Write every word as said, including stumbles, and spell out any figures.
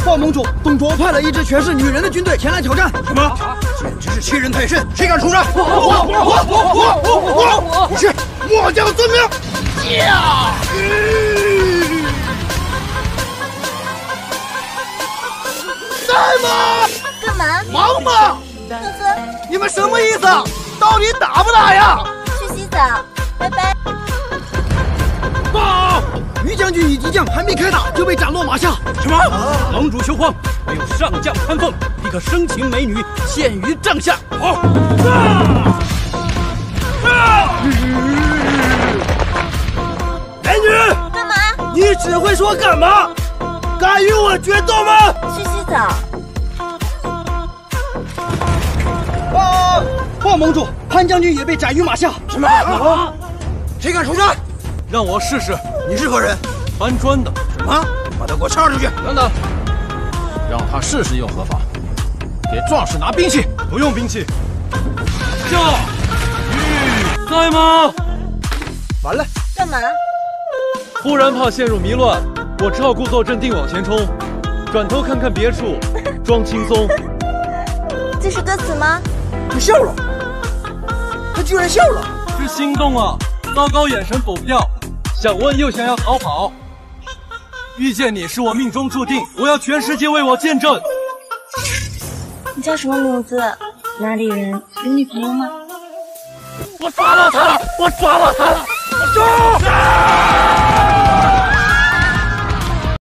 报盟主，董卓派了一支全是女人的军队前来挑战。 什么？简直是欺人太甚！谁敢出战？我我我我我我我！你是末将遵命。呀！在吗？ 干嘛？ 忙吗？ 呵呵， 你们什么意思？到底打不打呀？ 去洗澡，拜拜。 报！ 于将军与敌将还没开打就被斩落马下。 什么？盟主休慌，没有上将看奉，立刻生擒美女，献于帐下。好。 美女， 干嘛？ 你只会说干嘛？敢与我决斗吗？ 去洗澡。 啊！报盟主，潘将军也被斩于马下。 什么？啊、谁敢出战？ 让我试试。 你是何人？ 搬砖的。 什么？把他给我插出去！ 等等，让他试试又何妨？给壮士拿兵器。 不用兵器。 驾！御在吗？ 完了。 干嘛？ 忽然怕陷入迷乱，我只好故作镇定往前冲，转头看看别处，装轻松。 这是歌词吗？ 他笑了，他居然笑了！ 是心动啊！糟糕，眼神否票，想问又想要逃跑。遇见你是我命中注定，我要全世界为我见证。 你叫什么名字？哪里人？有女朋友吗？ 我抓到他了！我抓到他了！我抓！